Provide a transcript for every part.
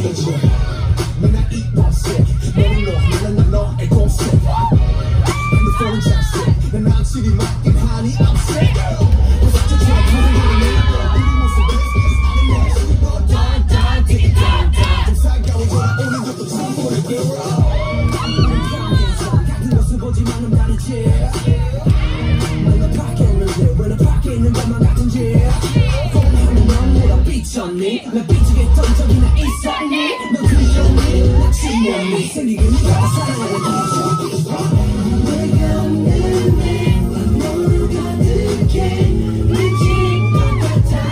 맨날 입맛에 너는 너의 공식 핸드폰 자식 난 확실히 맞긴 하니 I'm sick 무섭지처럼 부르는 우리 모습을 내 단 되게 좀 살가운 거야 오는 것도 처음 보는 girl 같은 모습 보지만은 다르지 왜 밖에 있는데 왜 밖에 있는 것만 같은지 폰하면 넌 뭐라 삐쳤니 나 삐지겠던 적이나 있었니 넌 그리웠니 나 지웠니 생기긴 네가 사랑하는 거지 내가 없는 내 너로 가득해 미칠 것 같아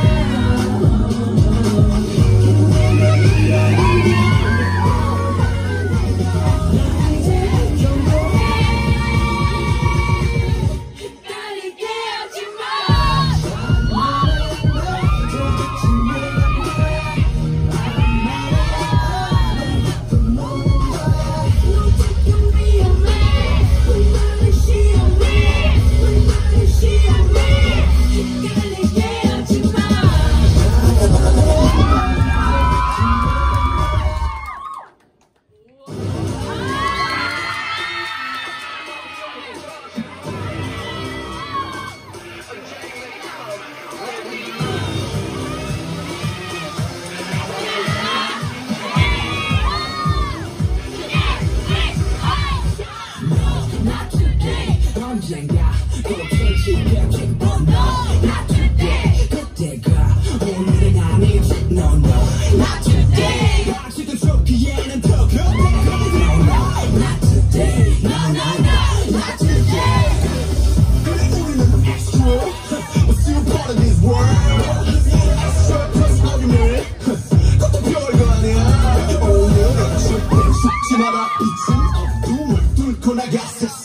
언젠가 그렇게 지켜진 No, not today 그때가 오늘은 아니지 No, no, not today 아직은 좋기에는 더 급해 No, no, not today No, no, no, not today 그래 우리는 extra We're still part of this world Extra plus ordinary 그것도 별거 아니야 오늘은 죽지 마라 빛은 어둠을 뚫고 나갔어